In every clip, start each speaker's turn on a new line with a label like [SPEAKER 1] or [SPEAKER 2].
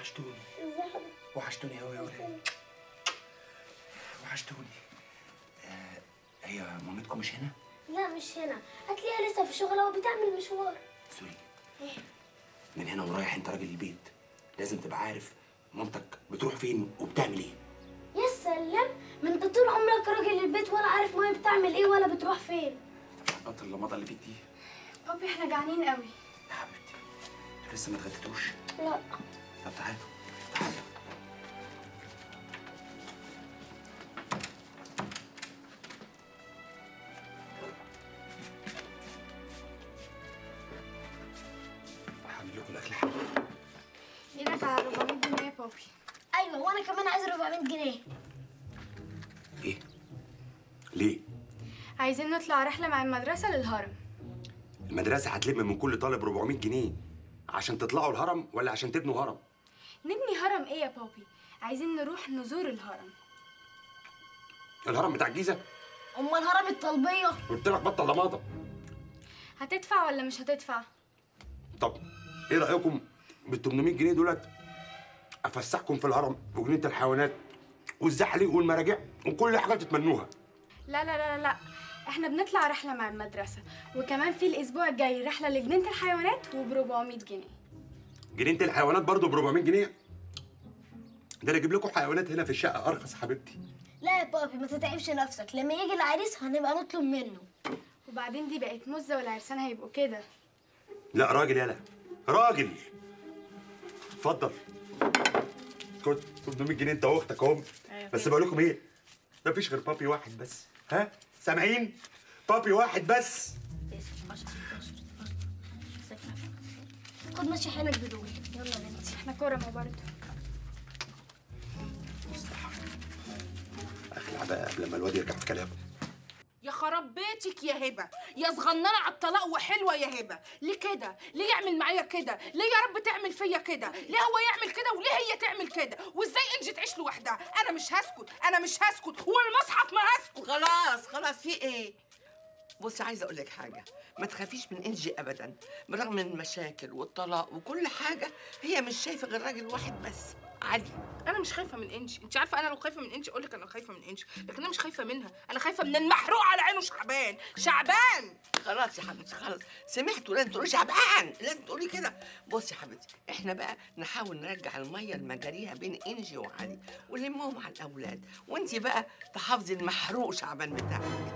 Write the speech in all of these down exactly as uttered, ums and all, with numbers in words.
[SPEAKER 1] وحشتوني.
[SPEAKER 2] ازي حضرتك؟
[SPEAKER 1] وحشتوني قوي يا ولاد. وحشتوني. آه هي مامتكم مش هنا؟
[SPEAKER 2] لا مش هنا، هتلاقيها لسه في الشغل او بتعمل مشوار.
[SPEAKER 1] سوري.
[SPEAKER 2] ايه؟
[SPEAKER 1] من هنا ورايح انت راجل البيت، لازم تبقى عارف مامتك بتروح فين وبتعمل ايه.
[SPEAKER 2] يا سلام، ما انت طول عمرك راجل البيت ولا عارف ماما بتعمل ايه ولا بتروح فين.
[SPEAKER 1] انت مش هتبطل اللمضه اللي فيك دي.
[SPEAKER 3] بابي احنا جعانين قوي.
[SPEAKER 1] يا حبيبتي انتوا لسه ما اتغديتوش؟
[SPEAKER 2] لا.
[SPEAKER 1] طب تعالوا تعالوا. هعمل لكم الاكل حلو.
[SPEAKER 3] ايدك على أربعمية جنيه يا بابي.
[SPEAKER 2] ايوه وانا كمان عايز أربعمية جنيه.
[SPEAKER 1] ايه؟ ليه؟
[SPEAKER 3] عايزين نطلع رحله مع المدرسه للهرم.
[SPEAKER 1] المدرسه هتلم من كل طالب أربعمية جنيه عشان تطلعوا الهرم ولا عشان تبنوا هرم؟
[SPEAKER 3] نبني هرم ايه يا بابي؟ عايزين نروح نزور الهرم.
[SPEAKER 1] الهرم بتاع الجيزه؟
[SPEAKER 2] امال الهرم الطلبيه؟
[SPEAKER 1] قلت لك بطل لماطه.
[SPEAKER 3] هتدفع ولا مش هتدفع؟
[SPEAKER 1] طب ايه رايكم بال ثمانمية جنيه دولت افسحكم في الهرم وجنينه الحيوانات والزحليق والمراجيح وكل حاجه تتمنوها؟
[SPEAKER 3] لا لا لا لا، احنا بنطلع رحله مع المدرسه، وكمان في الاسبوع الجاي رحله لجنينه الحيوانات وب أربعمية جنيه.
[SPEAKER 1] جنينه الحيوانات برضه ب أربعمية جنيه؟ ده انا اجيب لكم حيوانات هنا في الشقه ارخص يا حبيبتي.
[SPEAKER 2] لا يا بابي ما تتعبش نفسك، لما يجي العريس هنبقى نطلب منه.
[SPEAKER 3] وبعدين دي بقت مزه والعرسان هيبقوا كده.
[SPEAKER 1] لا راجل يالا راجل. اتفضل خد ثمانمية جنيه انت واختك اهم. بس بقول لكم ايه؟ مفيش غير بابي واحد بس، ها؟ سامعين؟ بابي واحد بس.
[SPEAKER 2] خد ماشي حيلك بدول. يلا يا بنتي.
[SPEAKER 3] احنا كرمه برضه.
[SPEAKER 1] اخلع بقى قبل ما الواد يرجع في كلامه.
[SPEAKER 4] يا خراب بيتك يا هبه، يا صغننه على الطلاق وحلوه يا هبه. ليه كده؟ ليه يعمل معايا كده؟ ليه يا رب تعمل فيا كده؟ ليه هو يعمل كده وليه هي تعمل كده؟ وازاي انجي تعيش لوحدها؟ انا مش هسكت، انا مش هسكت، والمصحف ما هسكت.
[SPEAKER 5] خلاص خلاص في ايه؟ بصي عايزه اقول لك حاجه، ما تخافيش من انجي ابدا، برغم من المشاكل والطلاق وكل حاجه هي مش شايفه غير راجل واحد بس، علي.
[SPEAKER 4] انا مش خايفه من انجي، انت عارفه انا لو خايفه من انجي اقول لك انا خايفه من انجي، لكن انا مش خايفه منها، انا خايفه من المحروق على عينه شعبان. شعبان
[SPEAKER 5] خلاص يا حبيبتي خلاص، سمعتوا لازم تقولي شعبان، لازم تقولي كده. بصي يا حبيبتي احنا بقى نحاول نرجع الميه لمجاريها بين انجي وعلي ونلمهم على الاولاد، وانت بقى تحافظي المحروق شعبان بتاعك.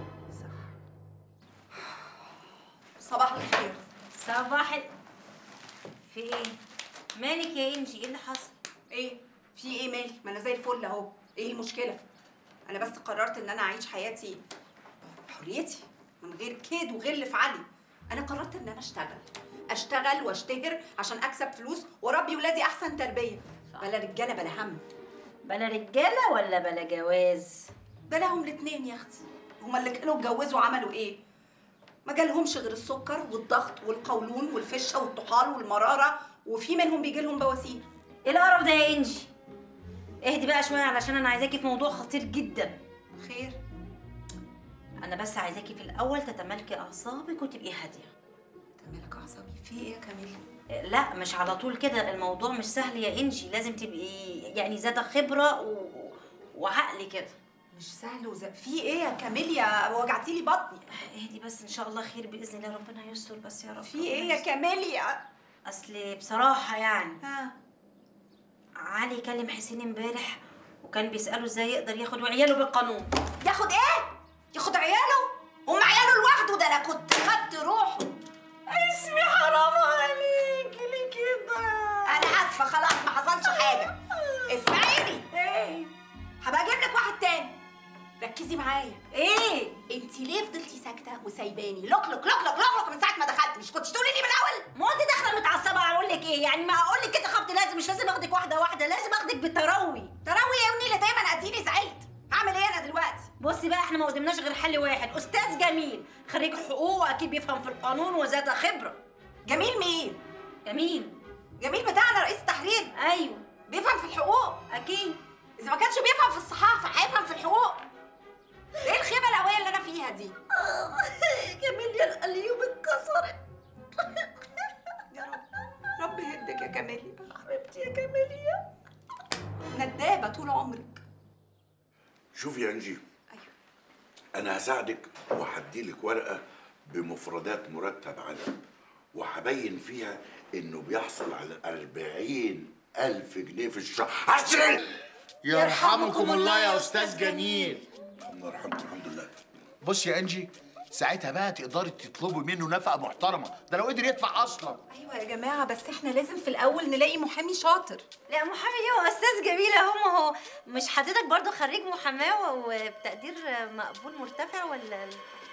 [SPEAKER 4] صباح الخير.
[SPEAKER 6] صباح ال... في ايه؟ مالك يا انجي؟ ايه اللي حصل؟
[SPEAKER 7] ايه؟ في ايه مالي؟ ما انا زي الفل اهو، ايه المشكلة؟ انا بس قررت ان انا اعيش حياتي حريتي من غير كيد وغل في علي. انا قررت ان انا اشتغل اشتغل واشتهر عشان اكسب فلوس واربي ولادي احسن تربية. بلا رجالة بلا هم.
[SPEAKER 6] بلا رجالة ولا بلا جواز؟
[SPEAKER 7] بلاهم الاتنين يا اختي. هما اللي كانوا اتجوزوا عملوا ايه؟ ما جالهمش غير السكر والضغط والقولون والفشه والطحال والمراره، وفي منهم بيجي لهم بواسير.
[SPEAKER 6] ايه القرف ده يا انجي؟ اهدي بقى شويه علشان انا عايزاكي في موضوع خطير جدا.
[SPEAKER 7] خير؟
[SPEAKER 6] انا بس عايزاكي في الاول تتمالكي اعصابك وتبقي هاديه.
[SPEAKER 7] تمالك اعصابي؟ في ايه يا كاميليا؟
[SPEAKER 6] لا مش على طول كده، الموضوع مش سهل يا انجي، لازم تبقي يعني ذات خبره و... وعقل كده.
[SPEAKER 7] مش سهل وز... في ايه يا كاميليا؟ وجعتي لي بطني.
[SPEAKER 6] اهدي بس ان شاء الله خير باذن الله، ربنا يستر بس يا رب.
[SPEAKER 7] في ايه يا كاميليا؟
[SPEAKER 6] اصل بصراحه يعني
[SPEAKER 7] ها
[SPEAKER 6] علي كلم حسين امبارح وكان بيساله ازاي يقدر ياخد عياله بالقانون.
[SPEAKER 7] ياخد ايه؟ ياخد عياله؟ هم عياله لوحده؟ ده انا كنت خدت روحه.
[SPEAKER 6] اسمي حرام عليكي ليه كده؟
[SPEAKER 7] انا اسفه خلاص ما حصلش حاجه. اسمعيني،
[SPEAKER 6] ايه؟
[SPEAKER 7] هبقى اجيب لك واحد تاني. ركزي معايا.
[SPEAKER 6] ايه؟
[SPEAKER 7] انت ليه فضلتي ساكته وسايباني؟ لوك لوك لوك لوك لوك من ساعه ما دخلت، مش كنتش تقولي لي من الاول؟
[SPEAKER 6] ما انت داخله متعصبه، اقول لك ايه؟ يعني ما اقول لك كده خبط لازم، مش لازم اخدك واحده واحده، لازم اخدك بالتروي.
[SPEAKER 7] تروي يا ونيله؟ دايما اديني زعلت. هعمل ايه انا دلوقتي؟
[SPEAKER 6] بصي بقى احنا ما قدمناش غير حل واحد، استاذ جميل خريج حقوق واكيد بيفهم في القانون وذات خبره.
[SPEAKER 7] جميل مين؟
[SPEAKER 6] جميل
[SPEAKER 7] جميل بتاعنا رئيس التحرير.
[SPEAKER 6] ايوه
[SPEAKER 7] بيفهم في الحقوق
[SPEAKER 6] اكيد.
[SPEAKER 7] اذا ما كانش بيفهم في الصحافه هيفهم في الحقوق. ايه الخيبه الهويه اللي انا فيها دي؟
[SPEAKER 6] جميل يا القليوب اتكسرت.
[SPEAKER 7] يا رب رب يهدك عمرك يا كاميليا، حبيبتي يا كاميليا، ندابه طول عمرك.
[SPEAKER 8] شوفي يا انجي،
[SPEAKER 7] ايوه
[SPEAKER 8] انا هساعدك وهديلك ورقه بمفردات مرتب علم، وهبين فيها انه بيحصل على أربعين ألف جنيه في الشهر. عشرين
[SPEAKER 9] يرحمكم الله يا استاذ جميل.
[SPEAKER 8] الله يرحمكم. الحمد لله.
[SPEAKER 9] بص يا انجي، ساعتها بقى تقدري تطلبي منه نفقه محترمه، ده لو قدر يدفع اصلا.
[SPEAKER 7] ايوه يا جماعه، بس احنا لازم في الاول نلاقي محامي شاطر.
[SPEAKER 6] لا محامي ايه واستاذ جميل اهو، ما هو مش حضرتك برضو خريج محاماه وبتقدير مقبول مرتفع ولا؟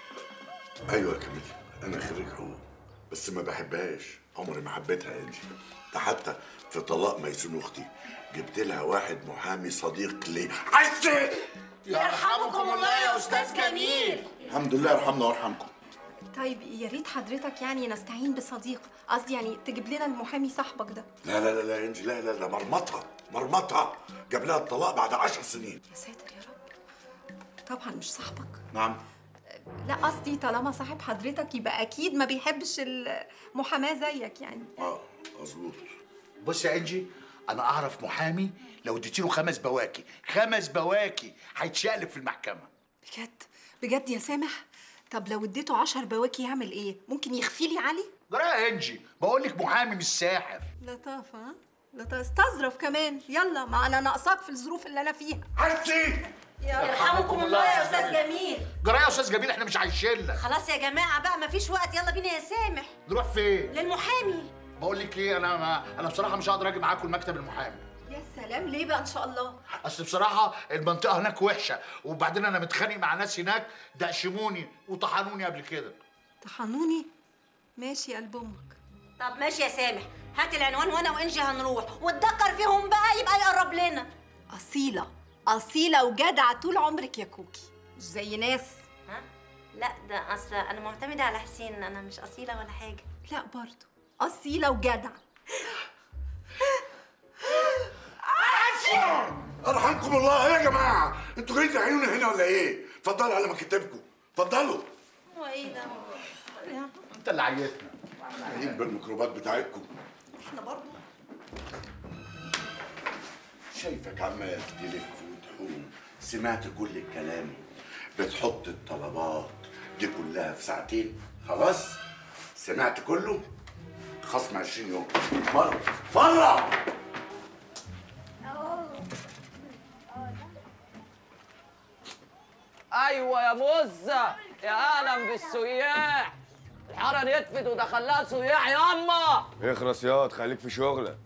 [SPEAKER 8] ايوه يا كميل، انا خريج حقوق بس ما بحبهاش، عمري ما حبيتها يا انجي. ده حتى في طلاق ميسون اختي جبت لها واحد محامي صديق لي. عشرين
[SPEAKER 9] يرحمكم الله يا استاذ جميل.
[SPEAKER 8] الحمد لله، يرحمنا ويرحمكم.
[SPEAKER 7] طيب يا ريت حضرتك يعني نستعين بصديق، قصدي يعني تجيب لنا المحامي صاحبك ده.
[SPEAKER 8] لا لا لا لا يا انجي، لا لا لا، مرمطها مرمطها، جاب لها الطلاق بعد عشر سنين.
[SPEAKER 7] يا ساتر يا رب. طبعا مش صاحبك.
[SPEAKER 8] نعم.
[SPEAKER 7] لا قصدي طالما صاحب حضرتك يبقى اكيد ما بيحبش المحاماه زيك يعني.
[SPEAKER 8] اه مظبوط.
[SPEAKER 9] بص يا انجي، انا اعرف محامي لو اديتي له خمس بواكي خمس بواكي هيتشقلب في المحكمه.
[SPEAKER 7] بجد بجد يا سامح؟ طب لو اديته عشر بواكي يعمل ايه؟ ممكن يخفي لي علي؟
[SPEAKER 9] جرى يا انجي، بقول لك محامي مش ساحر.
[SPEAKER 7] لطافه ها؟ لطافه، استظرف كمان. يلا، ما انا ناقصاك في الظروف اللي انا فيها.
[SPEAKER 8] عرفتي؟
[SPEAKER 6] يرحمكم الله يا استاذ جميل.
[SPEAKER 9] جرى يا استاذ جميل، احنا مش عايشين لك.
[SPEAKER 6] خلاص يا جماعه بقى مفيش وقت، يلا بينا يا سامح.
[SPEAKER 9] نروح فين؟
[SPEAKER 6] للمحامي.
[SPEAKER 9] بقول لك ايه، انا ما انا بصراحه مش هقدر اجي معاكم المكتب المحامي.
[SPEAKER 7] يا سلام، ليه بقى ان شاء الله؟
[SPEAKER 9] اصل بصراحه المنطقه هناك وحشه، وبعدين انا متخانق مع ناس هناك دقشموني وطحنوني قبل كده.
[SPEAKER 7] طحنوني؟ ماشي يا قلب امك.
[SPEAKER 6] طب ماشي يا سامح، هات العنوان وانا وانجي هنروح، واتذكر فيهم بقى يبقى يقرب لنا.
[SPEAKER 7] اصيله اصيله وجدعه طول عمرك يا كوكي، مش زي ناس.
[SPEAKER 6] ها؟ لا ده اصل انا معتمده على حسين، انا مش اصيله ولا حاجه.
[SPEAKER 7] لا برضه اصيله وجدعه.
[SPEAKER 8] ارحمكم الله يا جماعه، انتوا جايين تعينونا هنا ولا ايه؟ اتفضلوا على مكتبكم، اتفضلوا.
[SPEAKER 6] هو ايه ده؟
[SPEAKER 9] انت اللي عيتنا.
[SPEAKER 8] جايين بالميكروبات بتاعتكم.
[SPEAKER 7] احنا برضه.
[SPEAKER 8] شايفك عمال تلف وتحوم، سمعت كل الكلام، بتحط الطلبات دي كلها في ساعتين. خلاص سمعت كله، خصم عشرين يوم. مرة مرة
[SPEAKER 10] ايوه يا مزه، يا اهلا بالسياح. الحاره نتفت ودخلها سياح ياما.
[SPEAKER 11] اخرس ياض، خليك في شغلك.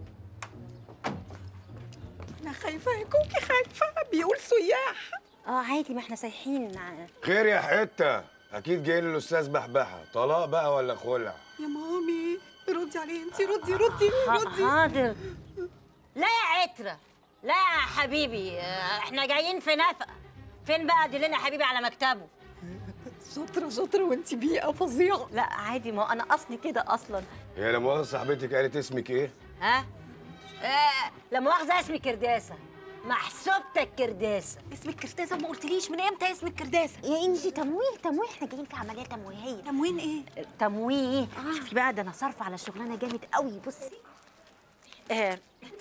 [SPEAKER 7] انا خايفه يا كوكي، خايفه. بيقول سياح.
[SPEAKER 6] اه عادي، ما احنا سايحين.
[SPEAKER 11] خير يا حته، اكيد جاي للاستاذ بحبحه. طلاق بقى ولا خلع؟
[SPEAKER 7] يا مامي ردي عليه انتي، ردي ردي ردي.
[SPEAKER 6] حاضر. لا يا عترة، لا يا حبيبي، احنا جايين في نفقه. فين بقى دلنا يا حبيبي على مكتبه؟
[SPEAKER 7] شاطره شاطره، وانتي بيئه فظيعه.
[SPEAKER 6] لا عادي، ما انا اصلي كده اصلا.
[SPEAKER 11] هي لا مؤاخذه صاحبتك قالت اسمك ايه؟
[SPEAKER 6] ها؟ آه لا مؤاخذه، اسمي كرداسه، محسوبتك كرداسه.
[SPEAKER 7] اسمك كرداسه؟ ما قلتليش من امتى اسمك كرداسه؟
[SPEAKER 6] يا انجي تمويه تمويه، احنا جايين في عمليه تمويهيه.
[SPEAKER 7] تموين ايه؟
[SPEAKER 6] تمويه. آه. شوفي بقى، ده انا صارفه على الشغلانه جامد قوي. بصي آه.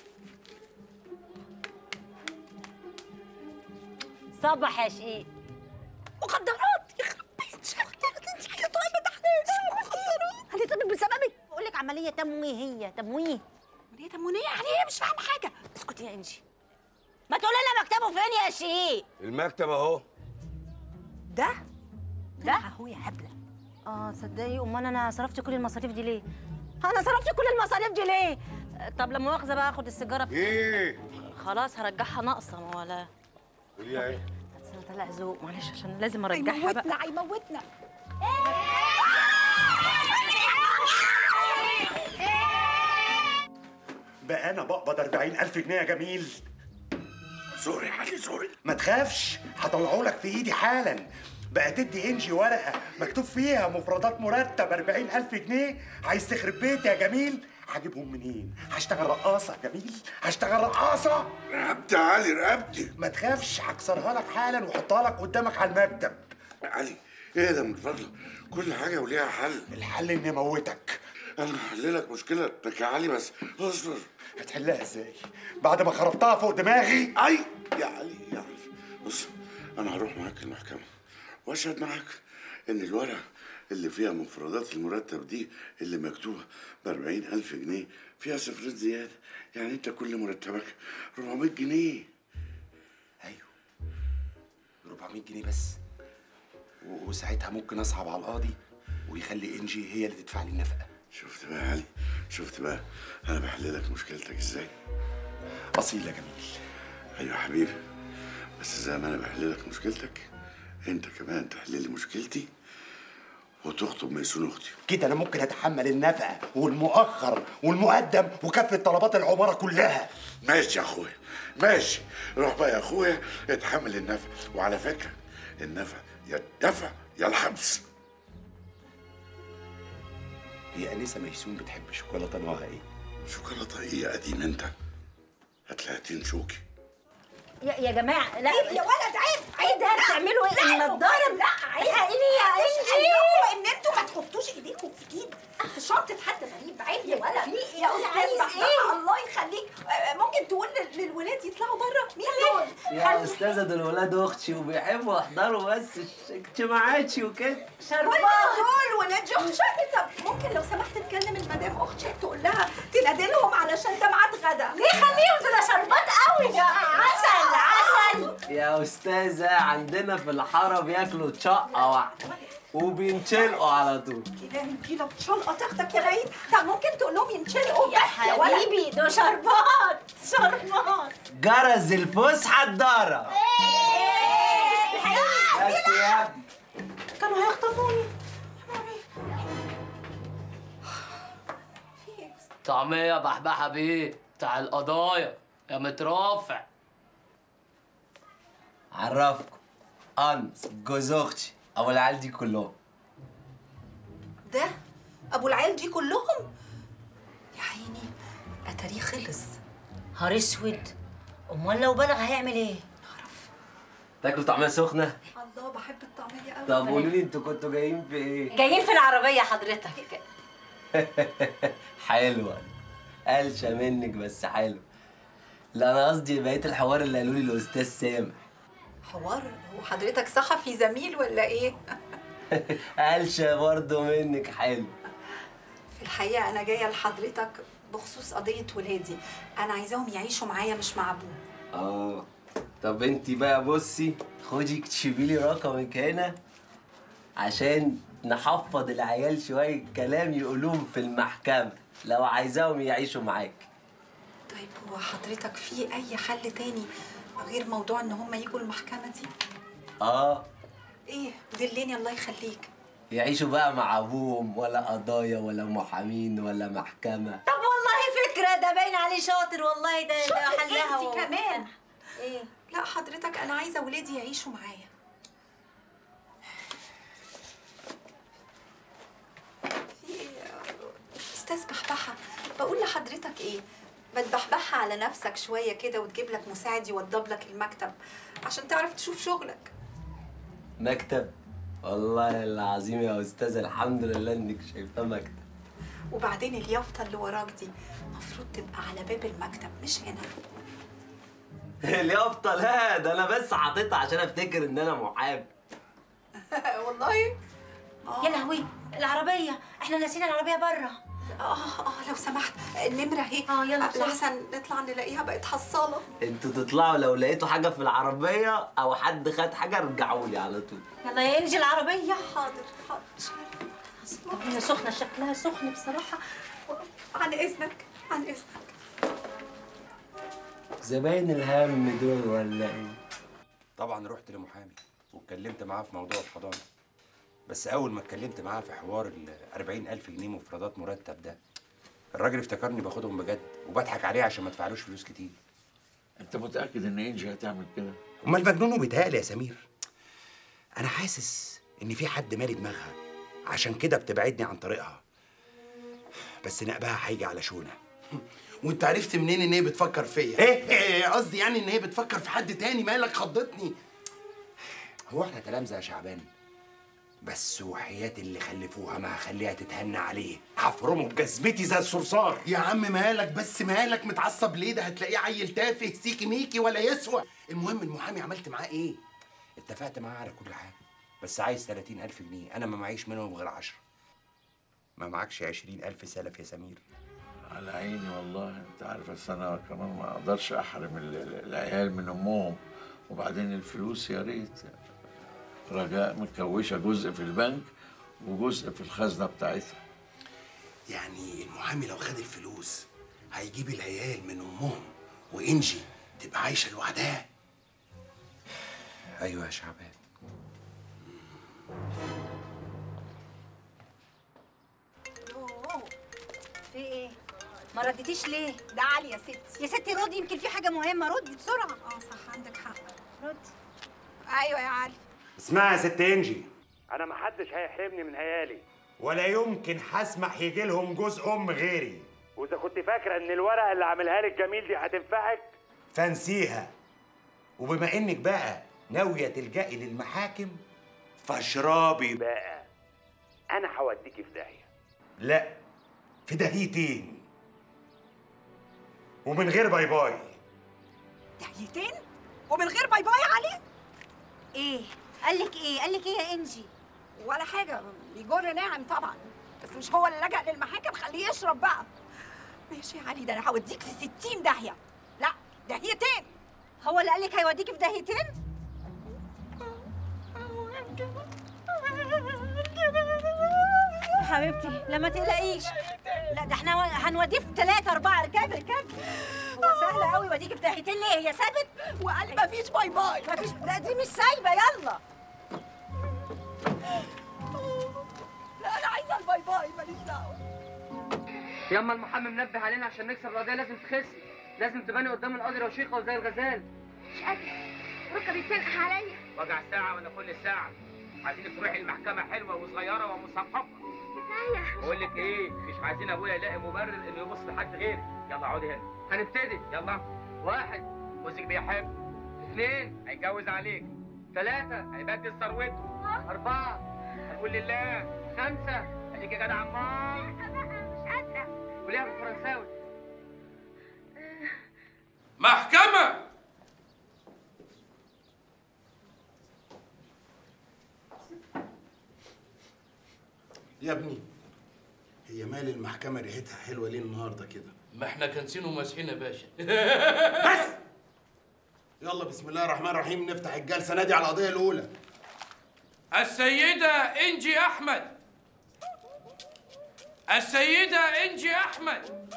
[SPEAKER 6] صبح يا شقيق.
[SPEAKER 7] مخدرات يخرب بيت مخدرات. انت حاجه طيب ما تحتاجش مخدرات.
[SPEAKER 6] هنطلب بسببك، بقول لك عمليه تمويهيه. تمويه
[SPEAKER 7] عمليه تموينيه يعني ايه؟ مش فاهمه حاجه.
[SPEAKER 6] اسكتي يا انجي. ما تقولي لنا مكتبه فين يا شقيق؟
[SPEAKER 11] المكتب اهو.
[SPEAKER 7] ده
[SPEAKER 6] ده
[SPEAKER 7] اهو يا هبله.
[SPEAKER 6] اه صدقي، امال انا صرفت كل المصاريف دي ليه؟ انا صرفت كل المصاريف دي ليه؟ طب لا مؤاخذه بقى، اخد السيجاره ب...
[SPEAKER 11] ايه؟
[SPEAKER 6] خلاص هرجعها ناقصه ما ولا.
[SPEAKER 11] قولي ايه؟
[SPEAKER 6] بس انا طلع ذوق، معلش عشان لازم ارجعها بقى.
[SPEAKER 7] هيموتنا هيموتنا.
[SPEAKER 1] بقى انا بقبض أربعين ألف جنيه يا جميل.
[SPEAKER 8] سوري يا علي سوري.
[SPEAKER 1] ما تخافش، هطلعه لك في ايدي حالا. بقى تدي انجي ورقه مكتوب فيها مفردات مرتب أربعين ألف جنيه. عايز تخرب بيتي يا جميل؟ هجيبهم منين؟ هشتغل رقاصه يا جميل، هشتغل رقاصه.
[SPEAKER 8] رقبتي يا علي، رقبتي.
[SPEAKER 1] ما تخافش، هكسرها لك حالا واحطها لك قدامك على المكتب.
[SPEAKER 8] يا علي ايه ده من فضلك؟ كل حاجه وليها حل.
[SPEAKER 1] الحل اني اموتك.
[SPEAKER 8] انا هحل لك مشكلتك يا علي، بس اصبر.
[SPEAKER 1] هتحلها ازاي؟ بعد ما خربتها فوق دماغي؟
[SPEAKER 8] اي يا علي يا علي، بص انا هروح معاك المحكمه واشهد معاك ان الورقه اللي فيها مفردات المرتب دي اللي مكتوبه ب أربعين ألف جنيه فيها صفرين زياده، يعني انت كل مرتبك أربعمية جنيه.
[SPEAKER 1] ايوه أربعمية جنيه بس، وساعتها ممكن اصعب على القاضي ويخلي انجي هي اللي تدفع لي النفقه.
[SPEAKER 8] شفت بقى يا علي؟ شفت بقى انا بحل لك مشكلتك ازاي؟
[SPEAKER 1] اصيل يا جميل.
[SPEAKER 8] ايوه يا حبيبي، بس زي ما انا بحل لك مشكلتك انت كمان تحل لي مشكلتي وتخطب ميسون اختي.
[SPEAKER 1] كده انا ممكن اتحمل النفقه والمؤخر والمقدم وكافه طلبات العماره كلها.
[SPEAKER 8] ماشي يا اخويا ماشي، روح بقى يا اخويا اتحمل النفقه، وعلى فكره النفقه يا الدفع يا الحبس.
[SPEAKER 1] هي انسه ميسون بتحب الشوكولاته نوعها ايه؟
[SPEAKER 8] شوكولاته ايه يا قديم انت؟ هتلاقيتين شوكي.
[SPEAKER 6] يا يا جماعه لا
[SPEAKER 7] عيب يا ولد، عيب عيب.
[SPEAKER 6] ده بتعملوا ايه؟ النضاره
[SPEAKER 7] لا عيب.
[SPEAKER 6] الحقيني يا انجي.
[SPEAKER 7] ان انتوا ما تحطوش ايديكم في ايد في شنطه حد غريب. عيب يا ولد.
[SPEAKER 6] في إيه؟
[SPEAKER 7] يا
[SPEAKER 6] عايز
[SPEAKER 7] استاذ
[SPEAKER 6] إيه؟
[SPEAKER 7] الله يخليك، آه، ممكن تقول لل- للولاد يطلعوا بره؟ مين دول؟
[SPEAKER 10] يا استاذه دول ولاد اختي وبيحبوا يحضروا بس اجتماعاتي وكده.
[SPEAKER 7] كل دول ولاد اختي. طب ممكن لو سمحت تكلم المدام اختي تقول لها تنادي لهم علشان ده ميعاد غدا.
[SPEAKER 6] ليه خليهم دول شربات قوي يا عسل عسل.
[SPEAKER 10] يا استاذه عندنا في الحاره بياكلوا شقه واحده وبينشلقوا على طول.
[SPEAKER 7] إلهي تجيلك شلقه تاخدك يا بعيد. طب ممكن تقول لهم ينشلقوا
[SPEAKER 6] يا
[SPEAKER 7] بس يا ولد.
[SPEAKER 6] حبيبي دول شربات شربات.
[SPEAKER 10] جرس الفسحه اتضرب. بس يا ابني
[SPEAKER 7] كانوا هيخطفوني.
[SPEAKER 10] طعميه بحبحه بيه بتاع القضايا يا مترافع. عرفكم انس جوز اختي ابو العيال دي كلهم.
[SPEAKER 7] ده ابو العيال دي كلهم؟ يا عيني اتاريه خلص.
[SPEAKER 6] نهار اسود، امال لو بلغ هيعمل ايه؟
[SPEAKER 10] تاكلوا طعميه سخنه؟
[SPEAKER 7] الله بحب الطعميه قوي.
[SPEAKER 10] طب قولوا لي انتوا كنتوا جايين في ايه؟
[SPEAKER 6] جايين في العربيه حضرتك.
[SPEAKER 10] حلوه قلشه منك بس حلو. لا انا قصدي بقيه الحوار اللي قالوا لي الاستاذ سامح.
[SPEAKER 7] حوار؟ هو حضرتك صحفي زميل ولا ايه؟
[SPEAKER 10] قلشه برضه منك حلو.
[SPEAKER 7] في الحقيقه انا جايه لحضرتك بخصوص قضيه ولادي. انا عايزاهم يعيشوا معايا مش مع ابوه.
[SPEAKER 10] اه طب انتي بقى بصي خدي اكتشفي لي رقمك هنا عشان نحفظ العيال شويه كلام يقولوهم في المحكمه لو عايزاهم يعيشوا معاك.
[SPEAKER 7] طيب هو حضرتك في اي حل تاني غير موضوع ان هم يجوا المحكمه دي؟
[SPEAKER 10] اه
[SPEAKER 7] ايه دلني الله يخليك.
[SPEAKER 10] يعيشوا بقى مع ابوهم، ولا قضايا ولا محامين ولا محكمه.
[SPEAKER 6] طب والله فكره، ده باين عليه شاطر والله. ده ده
[SPEAKER 7] شاطر
[SPEAKER 6] حلها
[SPEAKER 7] انتي
[SPEAKER 6] و-
[SPEAKER 7] كمان.
[SPEAKER 6] ايه؟
[SPEAKER 7] لا حضرتك انا عايزه ولادي يعيشوا معايا. في ايه يا استاذ بحبحه؟ بقول لحضرتك ايه، ما تبحبحها على نفسك شويه كده وتجيب لك مساعد يوضب لك المكتب عشان تعرف تشوف شغلك.
[SPEAKER 10] مكتب؟ والله العظيم يا استاذه الحمد لله انك شايفاه مكتب.
[SPEAKER 7] وبعدين اليافطه اللي وراك دي المفروض تبقى على باب المكتب مش هنا.
[SPEAKER 10] اليافطه؟ لا ده انا بس حاططها عشان افتكر ان انا محامي.
[SPEAKER 7] والله؟
[SPEAKER 6] يا لهوي العربيه، احنا ناسيين العربيه بره.
[SPEAKER 7] اه اه لو سمحت النمره اهي.
[SPEAKER 6] اه يلا بسرعة.
[SPEAKER 7] لحسن نطلع نلاقيها بقت حصاله.
[SPEAKER 10] انتوا تطلعوا لو لقيتوا حاجه في العربيه او حد خد حاجه ارجعوا لي على طول.
[SPEAKER 6] يلا يا انجي العربيه.
[SPEAKER 7] حاضر حاضر.
[SPEAKER 6] طب هي سخنه، شكلها سخن بصراحه.
[SPEAKER 7] عن اذنك عن اذنك.
[SPEAKER 10] زباين الهم دول ولا ايه؟
[SPEAKER 11] طبعا رحت لمحامي واتكلمت معاه في موضوع الحضانه، بس اول ما اتكلمت معاه في حوار ال أربعين ألف جنيه مفردات مرتب ده، الراجل افتكرني باخدهم بجد وبضحك عليه عشان ما ادفعلوش فلوس كتير.
[SPEAKER 9] انت متاكد ان انجي هتعمل كده؟
[SPEAKER 1] امال مجنون وبيتهيألي يا سمير. انا حاسس ان في حد مالي دماغها عشان كده بتبعدني عن طريقها، بس نقبها هيجي على شونه.
[SPEAKER 12] وانت عرفت منين ان هي بتفكر فيا؟
[SPEAKER 1] ايه؟
[SPEAKER 12] ايه قصدي يعني ان هي بتفكر في حد تاني؟ مالك خضتني.
[SPEAKER 1] هو احنا تلامذه يا شعبان؟
[SPEAKER 11] بس وحياة اللي خلفوها ما هخليها تتهنى عليه، هفرمه بجزمتي زي الصرصار.
[SPEAKER 12] يا عم مالك بس مالك متعصب ليه؟ ده هتلاقيه عيل تافه سيكي ميكي ولا يسوى. المهم المحامي عملت معاه ايه؟
[SPEAKER 11] اتفقت معاه على كل حاجة، بس عايز ثلاثين ألف جنيه، أنا ما معيش منهم غير عشرة. ما معكش عشرين ألف سلف يا سمير؟
[SPEAKER 13] على عيني والله، انت عارف بس انا كمان ما اقدرش احرم ال- العيال من امهم، وبعدين الفلوس يا ريت. رجاء مكوشه جزء في البنك وجزء في الخزنه بتاعتها.
[SPEAKER 12] يعني المحامي لو خد الفلوس هيجيب العيال من امهم وانجي تبقى عايشه لوحدها.
[SPEAKER 11] أيوة يا شعبان.
[SPEAKER 14] في ايه؟ ما ردتيش ليه؟
[SPEAKER 7] ده علي يا ستي.
[SPEAKER 14] يا ستي ردي، يمكن في حاجة مهمة، ردي بسرعة.
[SPEAKER 7] اه صح عندك حق.
[SPEAKER 14] ردي.
[SPEAKER 7] ايوه يا علي.
[SPEAKER 1] اسمعي يا ست انجي،
[SPEAKER 15] انا محدش هيحرمني من عيالي،
[SPEAKER 1] ولا يمكن هسمح يجي لهم جزء ام غيري.
[SPEAKER 15] واذا كنت فاكره ان الورقه اللي عاملها لك جميل دي هتنفعك
[SPEAKER 1] فانسيها. وبما انك بقى ناويه تلجئي للمحاكم فاشربي بقى.
[SPEAKER 15] انا هوديكي في داهيه.
[SPEAKER 1] لا، في دهيتين ومن غير باي باي.
[SPEAKER 7] دهيتين ومن غير باي باي يا علي؟
[SPEAKER 14] ايه؟ قالك ايه؟ قالك ايه يا انجي؟
[SPEAKER 7] ولا حاجه، بيجر ناعم طبعا، بس مش هو اللي لجأ للمحاكم، خليه يشرب بقى. ماشي يا علي، ده انا هوديك في ستين داهيه. لا دهيتين.
[SPEAKER 14] هو اللي قالك هيوديكي في دهيتين؟ حبيبتي لا ما تقلقيش. لا ده احنا هنوديه في ثلاثة أربعة. اركبي اركبي. هو سهل قوي يوديكي في دهيتين ليه؟ هي سابت
[SPEAKER 7] وقال مفيش باي باي.
[SPEAKER 14] مفيش. لا دي مش سايبة. يلا.
[SPEAKER 7] لا انا عايزه الباي باي، ماليش دعوه.
[SPEAKER 16] ياما المحامي منبه علينا عشان نكسب القضيه لازم تخسي، لازم تباني قدام القاضي رشيقه وزي الغزال.
[SPEAKER 17] مش قادرة، ركبي بتنقح عليا.
[SPEAKER 16] وجع ساعه ولا كل ساعه؟ عايزينك تروحي المحكمه حلوه وصغيره ومثقفه.
[SPEAKER 17] كفاية.
[SPEAKER 16] بقول لك ايه، مش عايزين ابويا يلاقي مبرر انه يبص لحد غيري. يلا اقعدي هنا، هنبتدي. يلا. واحد، جوزك بيحب. اثنين، هيتجوز عليك. ثلاثة، هيبدل ثروته. أربعة، هنقول لله. خمسة، اديك يا جدع عمار.
[SPEAKER 17] مش قادرة.
[SPEAKER 16] قوليها بالفرنساوي.
[SPEAKER 18] محكمة.
[SPEAKER 12] يا ابني هي مال المحكمة ريحتها حلوة ليه النهارده كده؟
[SPEAKER 18] ما احنا كنسين وماسحين يا باشا.
[SPEAKER 12] بس يلا بسم الله الرحمن الرحيم نفتح الجلسة. نادي على القضية الأولى.
[SPEAKER 18] السيدة إنجي أحمد. السيدة إنجي أحمد.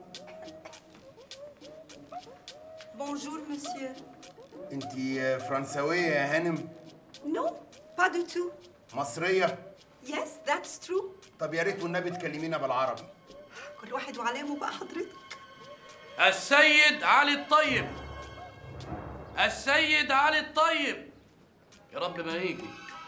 [SPEAKER 7] بونجور مسيو.
[SPEAKER 12] أنت فرنساوية يا هانم؟
[SPEAKER 7] نو با دو تو.
[SPEAKER 12] مصرية؟
[SPEAKER 7] يس ذاتس ترو.
[SPEAKER 12] طب يا ريت والنبي تكلمينا بالعربي.
[SPEAKER 7] كل واحد وعلامه بقى حضرتك.
[SPEAKER 18] السيد علي الطيب. السيد علي الطيب. يا رب ما يجي.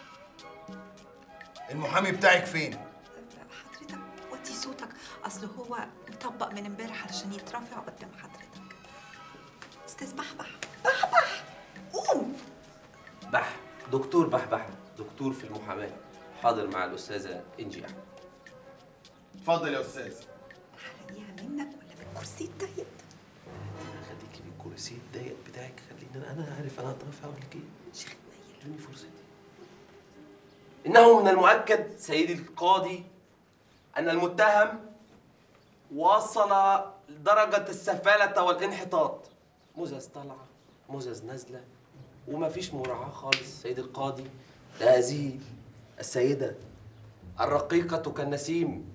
[SPEAKER 12] المحامي بتاعك فين؟
[SPEAKER 7] حضرتك وطي صوتك، اصل هو مطبق من امبارح علشان يترافع قدام حضرتك. استاذ بحبح بحبح قوم.
[SPEAKER 10] بح دكتور بحبح، دكتور في المحاماه، حاضر مع الاستاذه انجي احمد.
[SPEAKER 12] اتفضل يا استاذ.
[SPEAKER 7] هلاقيها منك ولا بالكرسي الضيق؟
[SPEAKER 10] خليكي بالكرسي الضيق بتاعك، خليني انا عارف انا اترافع ولا ايه.
[SPEAKER 7] شيخ نيل
[SPEAKER 10] ادوني فرصتي. انه من المؤكد سيدي القاضي ان المتهم وصل درجه السفاله والانحطاط. مزز طالعه مزز نازله وما فيش مراعاه خالص. سيدي القاضي هذه السيده الرقيقه كالنسيم،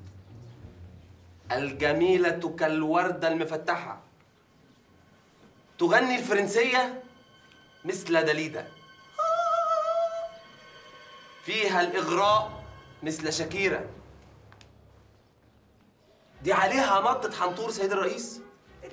[SPEAKER 10] الجميله كالورده المفتحه، تغني الفرنسيه مثل داليدا، فيها الإغراء مثل شاكيرا. دي عليها نطة حنطور سيد الرئيس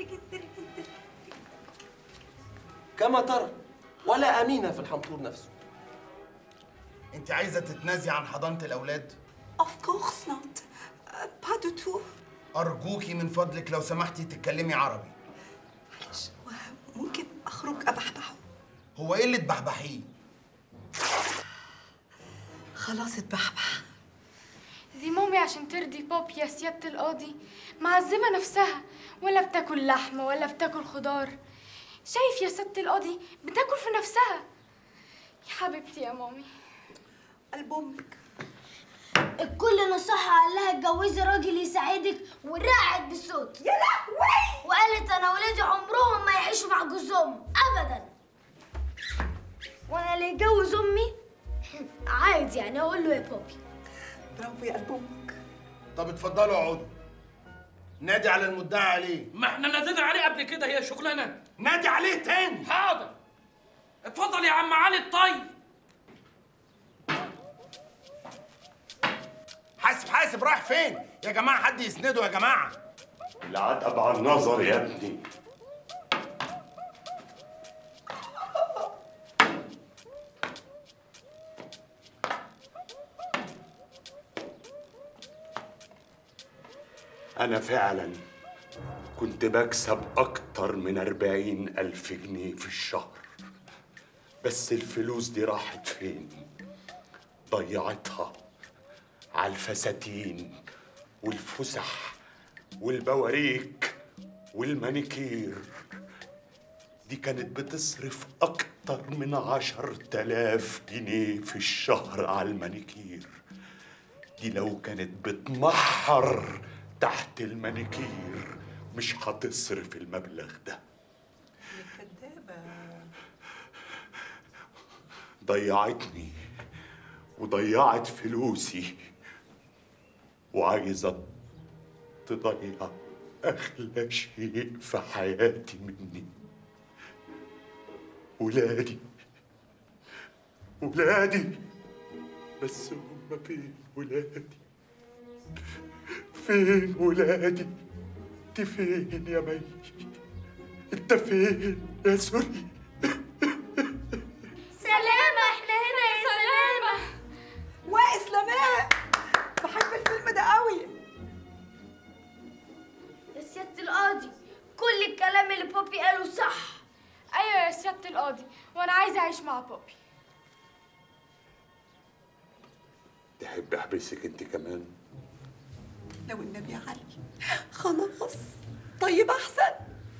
[SPEAKER 10] كما ترى، ولا أمينة في الحنطور نفسه.
[SPEAKER 12] أنت عايزة تتنازي عن حضانة الأولاد؟
[SPEAKER 7] Of course not. Pas du tout.
[SPEAKER 12] أرجوكي من فضلك لو سمحتي تتكلمي عربي.
[SPEAKER 7] معلش ممكن أخرج أبحبحه؟
[SPEAKER 12] هو إيه اللي تبحبحيه؟
[SPEAKER 7] خلاص اتبحبح.
[SPEAKER 3] دي مامي عشان ترضي بابي يا سيادة القاضي معذبة نفسها، ولا بتاكل لحمة ولا بتاكل خضار. شايف يا سيادة القاضي بتاكل في نفسها. يا حبيبتي يا مامي.
[SPEAKER 7] قلب امك.
[SPEAKER 2] الكل نصحها قال لها اتجوزي راجل يساعدك ورقعت بالصوت.
[SPEAKER 7] يا لهوي.
[SPEAKER 2] وقالت انا ولادي عمرهم ما يعيشوا مع جوزهم ابدا. وانا اللي يتجوز امي عادي يعني اقول له يا بابي.
[SPEAKER 7] برافو يا قلب امك.
[SPEAKER 19] طب اتفضلوا اقعدوا. نادي على المدعي عليه.
[SPEAKER 18] ما احنا نادينا عليه قبل كده، هي شغلانه.
[SPEAKER 19] نادي عليه تاني.
[SPEAKER 18] حاضر. اتفضل يا عم علي الطيب.
[SPEAKER 19] حاسب حاسب رايح فين؟ يا جماعه حد يسنده يا جماعه.
[SPEAKER 1] العتب على النظر يا ابني. أنا فعلا كنت بكسب أكتر من أربعين ألف جنيه في الشهر، بس الفلوس دي راحت فين؟ ضيعتها على الفساتين والفسح والبواريك والمانيكير. دي كانت بتصرف أكتر من عشر تلاف جنيه في الشهر على المانيكير. دي لو كانت بتمحر تحت المانيكير مش هتصرف المبلغ ده.
[SPEAKER 7] كدابة.
[SPEAKER 1] ضيعتني وضيعت فلوسي وعايزة تضيع أغلى شيء في حياتي مني. ولادي ولادي بس هما فين ولادي؟ فين ولادي؟ انت فين يا مي؟ انت فين يا سوري؟
[SPEAKER 2] سلامة احنا هنا يا سلامة.
[SPEAKER 7] واسلامات. بحب الفيلم ده قوي.
[SPEAKER 2] يا سيادة القاضي كل الكلام اللي بابي قاله صح.
[SPEAKER 3] ايوه يا سيادة القاضي، وانا عايزة اعيش مع بابي.
[SPEAKER 1] تحب احبسك انت كمان؟
[SPEAKER 7] لو النبي يا علي. خلاص طيب احسن.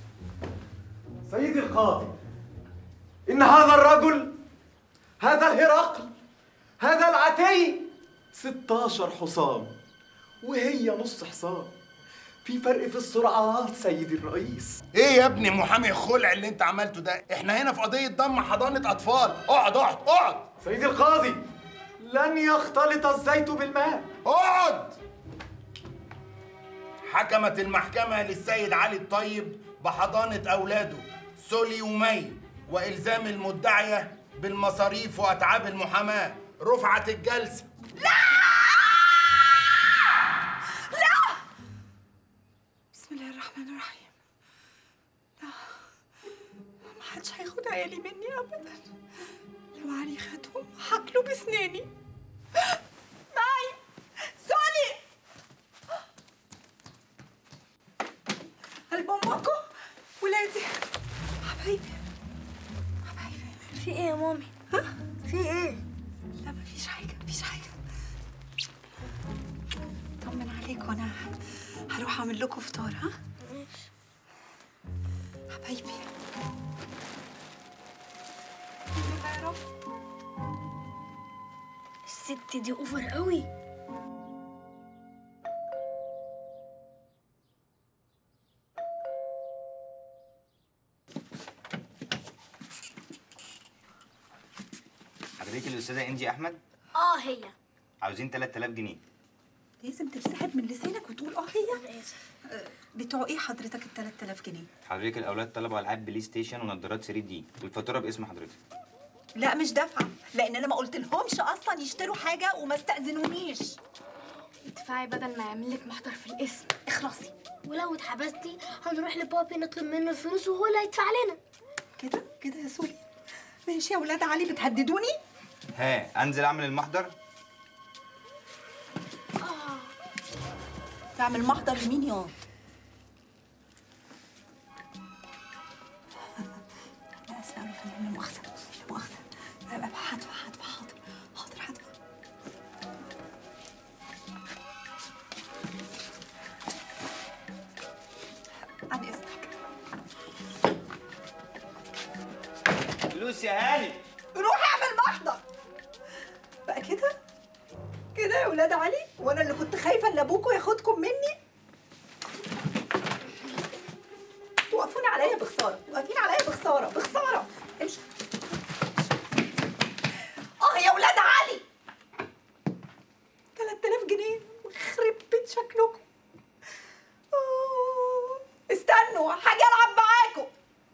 [SPEAKER 20] سيدي القاضي، إن هذا الرجل، هذا هرقل، هذا العتي ستاشر حصان وهي نص حصان. في فرق في السرعات سيدي الرئيس.
[SPEAKER 19] ايه يا ابني محامي خلع اللي انت عملته ده؟ احنا هنا في قضية ضم حضانة أطفال. اقعد اقعد اقعد.
[SPEAKER 20] سيدي القاضي، لن يختلط الزيت بالماء.
[SPEAKER 19] اقعد. حكمت المحكمة للسيد علي الطيب بحضانة أولاده سولي ومي وإلزام المدعية بالمصاريف وأتعاب المحاماة. رفعت الجلسة.
[SPEAKER 7] لا لا. بسم الله الرحمن الرحيم. لا محدش هياخد عيالي مني أبدا. لو علي خدهم هاكله بسناني. معي سولي. قلب امكم ولادي حبايبي حبايبي.
[SPEAKER 2] في ايه يا مامي؟
[SPEAKER 7] ها؟
[SPEAKER 2] في ايه؟
[SPEAKER 7] لا مفيش حاجة مفيش حاجة. طمن عليك وانا هروح اعمل لكم فطار. ها؟ حبايبي. يا رب.
[SPEAKER 2] الست دي اوفر قوي.
[SPEAKER 21] حضرتك الاستاذه انجي احمد؟
[SPEAKER 2] اه هي.
[SPEAKER 21] عاوزين تلات آلاف جنيه.
[SPEAKER 7] لازم تنسحب من لسانك وتقول اه هي. انا اسف. بتوع ايه حضرتك ال تلات آلاف جنيه؟
[SPEAKER 21] حضرتك الاولاد طلبوا العاب بلاي ستيشن ونضارات ثري دي والفاتوره باسم حضرتك.
[SPEAKER 7] لا مش دافعه، لان انا ما قلت لهمش اصلا يشتروا حاجه وما استاذنونيش.
[SPEAKER 3] ادفعي بدل ما يعمل لك محضر في الاسم.
[SPEAKER 2] اخلصي. ولو اتحبستي هنروح لبابي نطلب منه الفلوس وهو اللي هيدفع لنا.
[SPEAKER 7] كده كده يا سولي. ماشي يا ولاد علي بتهددوني؟
[SPEAKER 21] ها انزل اعمل المحضر؟
[SPEAKER 7] اه تعمل محضر لمين ياض؟ انا اسفه يا فندم، لا مؤاخذه لا مؤاخذه. هدفع هدفع حاضر حاضر هدفع.
[SPEAKER 10] فلوس يا هاني.
[SPEAKER 14] روحي اعمل محضر بقى كده كده يا ولاد علي، وانا اللي كنت خايفه ان ابوكوا ياخدكم مني. توقفوني عليا بخساره، واقفين عليا بخساره بخساره. امشي. اه يا ولاد علي، ثلاثة آلاف جنيه ويخرب بيت شكلكم. آه، استنوا حاجه العب معاكم.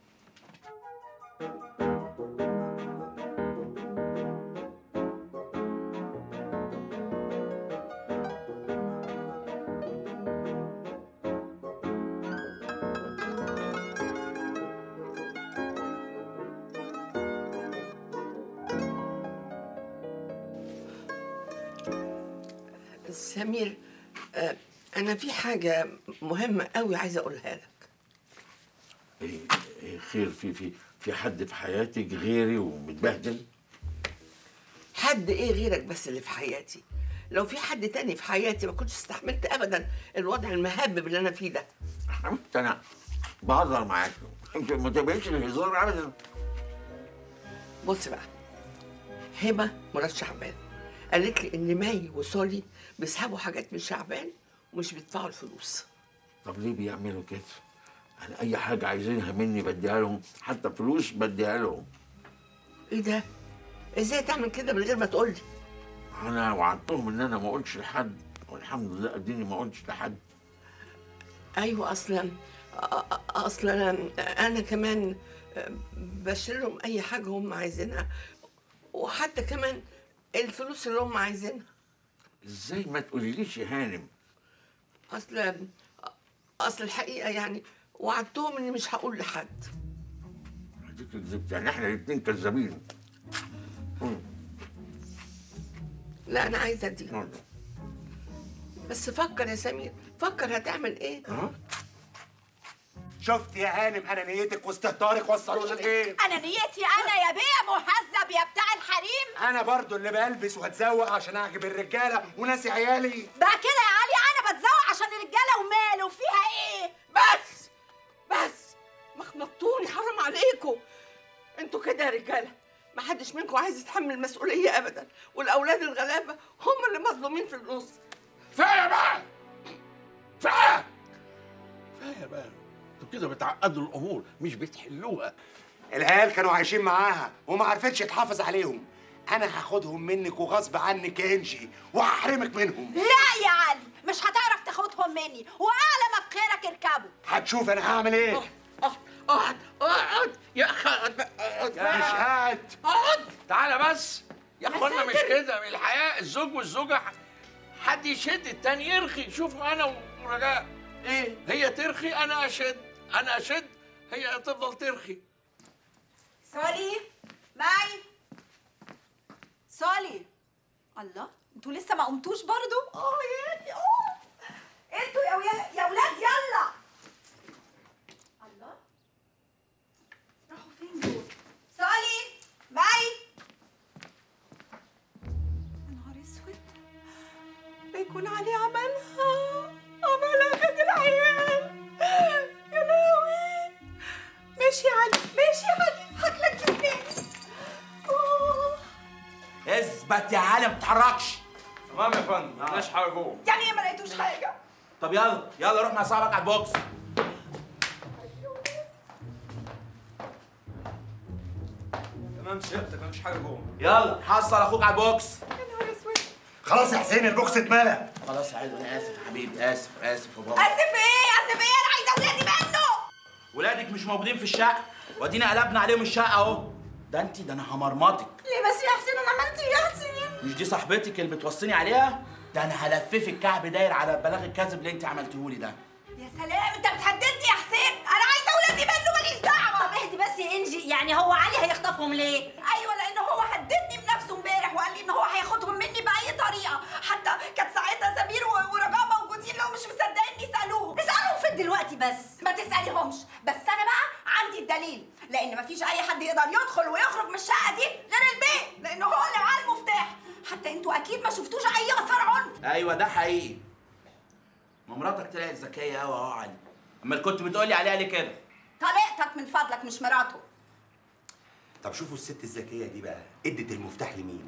[SPEAKER 5] سمير، آه، أنا في حاجة مهمة قوي عايزة أقولها لك.
[SPEAKER 13] إيه إيه خير؟ في في في حد في حياتك غيري ومتبهدل؟
[SPEAKER 5] حد إيه غيرك بس اللي في حياتي؟ لو في حد تاني في حياتي ما كنتش استحملت أبدا الوضع المهبب اللي أنا فيه ده.
[SPEAKER 13] حبيبتي أنا بهزر معاك، أنت ما تبقيش الهزار أبدا.
[SPEAKER 5] بص بقى، هبة مرات شعبان قالت لي إن ماي وسولي بيسحبوا حاجات من شعبان ومش بيدفعوا الفلوس.
[SPEAKER 13] طب ليه بيعملوا كده؟ أنا أي حاجة عايزينها مني بديها لهم، حتى فلوس بديها لهم.
[SPEAKER 5] إيه ده؟ إزاي تعمل كده من غير ما تقول لي؟
[SPEAKER 13] أنا وعدتهم إن أنا ما أقولش لحد، والحمد لله أديني ما أقولش لحد.
[SPEAKER 5] أيوه، أصلا أصلا أنا كمان بشتري لهم أي حاجة هم عايزينها، وحتى كمان الفلوس اللي هم عايزينها.
[SPEAKER 13] إزاي ما تقوليليش يا هانم؟
[SPEAKER 5] أصل أصل الحقيقة يعني وعدتهم إني مش هقول لحد.
[SPEAKER 13] أديك كذبت، يعني إحنا الاتنين كذابين.
[SPEAKER 5] لا أنا عايزة دي. بس فكر يا سمير، فكر هتعمل إيه؟
[SPEAKER 1] شفت يا هانم انا نيتك واستهتارك وصلونا لايه؟
[SPEAKER 14] انا نيتي انا يا بيه مهذب يا بتاع الحريم.
[SPEAKER 1] انا برضو اللي بلبس واتزوق عشان اعجب الرجاله وناسي عيالي.
[SPEAKER 14] بقى كده يا علي انا بتزوق عشان الرجاله وماله فيها ايه؟
[SPEAKER 5] بس بس ما خنقتوني، حرام عليكم. انتوا كده يا رجاله ما حدش منكم عايز يتحمل مسؤوليه ابدا، والاولاد الغلابه هم اللي مظلومين في النص.
[SPEAKER 13] كفايه بقى، كفايه كفايه بقى. انتوا كده بتعقدوا الامور مش بتحلوها.
[SPEAKER 1] العيال كانوا عايشين معاها وما عرفتش تحافظ عليهم. انا هاخدهم منك وغصب عنك يا انجي وهحرمك منهم.
[SPEAKER 14] لا يا علي مش هتعرف تاخدهم مني، واعلى ما في خيرك اركبوا.
[SPEAKER 1] هتشوف انا هعمل ايه.
[SPEAKER 5] اقعد اقعد يا اخي، اقعد
[SPEAKER 1] مش قاعد.
[SPEAKER 5] اقعد
[SPEAKER 13] تعالى بس يا اخوانا، مش كده من الحياه. الزوج والزوجه حد يشد التاني يرخي. شوفوا انا ورجاء،
[SPEAKER 5] ايه
[SPEAKER 13] هي ترخي انا اشد، انا اشد هي تفضل ترخي.
[SPEAKER 14] سولي، ماي، سولي. الله، انتوا لسه ما قمتوش برضو؟ اه يا اه انتوا يا ويا يا ولاد يلا. الله، راحوا فين دول؟ سولي، ماي. يا نهار اسود، بيكون علي عملها عملها خد العيال. يا لهوي. ماشي يا علي، ماشي يا علي، هاكلك بسناني.
[SPEAKER 22] اثبت يا علي ما تتحركش.
[SPEAKER 21] تمام يا فندم، ما لقيناش حاجه جوه.
[SPEAKER 14] يعني ايه ما لقيتوش حاجه؟
[SPEAKER 22] طب يلا يلا روح مع صاحبك على البوكس.
[SPEAKER 21] تمام سيادتك، مفيش حاجه جوه.
[SPEAKER 22] يلا حصل اخوك على البوكس.
[SPEAKER 14] يا نهار اسود.
[SPEAKER 1] خلاص يا حسين البوكس اتملى.
[SPEAKER 22] خلاص يا عيد، انا اسف يا حبيبي، اسف اسف يا بابا.
[SPEAKER 14] اسف ايه؟ اسف ايه؟ انا عايزه ولادي منه.
[SPEAKER 22] ولادك مش موجودين في الشقه، وادينا قلبنا عليهم الشقه اهو. ده انت، ده انا همرمطك.
[SPEAKER 14] ليه بس يا حسين؟ انا عملت ايه يا حسين؟
[SPEAKER 22] مش دي صاحبتك اللي بتوصيني عليها؟ ده انا هلففك كعب داير على البلاغ الكاذب اللي انت عملتهولي ده.
[SPEAKER 14] يا سلام، انت بتهددني يا حسين. انا عايزه ولادي منه، ماليش دعوه.
[SPEAKER 6] طب اهدي بس يا انجي، يعني هو علي هيخطفهم ليه؟
[SPEAKER 14] ايوه لان هو هددني بنفسه امبارح وقال لي ان هو هياخدهم مني باي طريقه. حتى كانت ساعتها سمير ورجاء موجودين، لو مش مصدقيني اسالوهم.
[SPEAKER 6] اسالهم فين دلوقتي بس؟
[SPEAKER 14] ما تساليهمش، بس انا بقى عندي الدليل، لان مفيش اي حد يقدر يدخل ويخرج من الشقه دي غير البيت، لان هو اللي معاه المفتاح. حتى انتوا اكيد ما شفتوش اي اثار عنف.
[SPEAKER 22] ايوه ده حقيقي. ما مراتك طلعت ذكيه قوي اهو علي. امال كنت بتقولي عليها ليه كده؟
[SPEAKER 14] طليقتك من فضلك مش مراته.
[SPEAKER 1] طب شوفوا الست الذكيه دي بقى ادت المفتاح لمين؟